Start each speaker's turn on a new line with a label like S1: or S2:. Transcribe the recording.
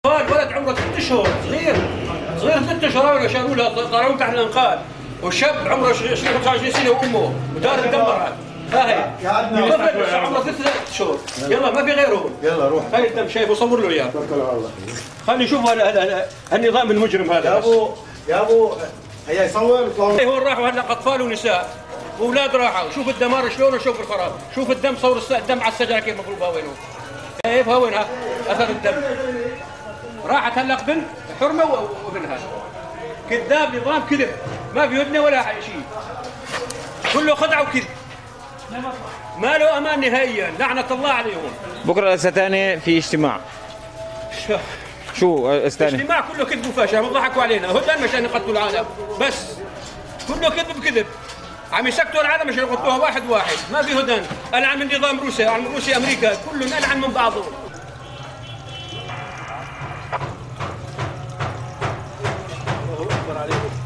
S1: اطفال، ولد عمره 6 اشهر صغير 6 اشهر شالوا له طلعوه تحت الانقاض، والشاب عمره 25 سنه وامه ودار اندمرت. هاي طفل عمره 3 اشهر. يلا ما في غيرهم.
S2: يلا روح.
S1: هاي الدم شايفه صور له اياه.
S2: توكل على الله.
S1: خلي يشوف هذا النظام المجرم هذا.
S2: يا ابو هيا يصور.
S1: هون راحوا هلا اطفال ونساء واولاد راحوا. شوف الدمار شلونه، شوف الخراب، شوف الدم، صور الدم على الشجره كيف مضروبه وينه. كيف وينها اثر الدم. راحت هلا بنت حرمه وابنها. كذاب، نظام كذب، ما في هدنه ولا شيء، كله خدعه وكذب، ما له امان نهائيا. لعنه الله عليهم.
S3: بكره الثاني في اجتماع. شو استنى؟
S1: اجتماع كله كذب وفشل، ضحكوا علينا هدن مشان يقتلوا العالم، بس كله كذب بكذب. عم يسكتوا العالم مشان يقتلوها واحد واحد، ما في هدن. العن من نظام روسيا، العن من روسيا امريكا، كلهم العن من بعضهم. الله اكبر عليهم.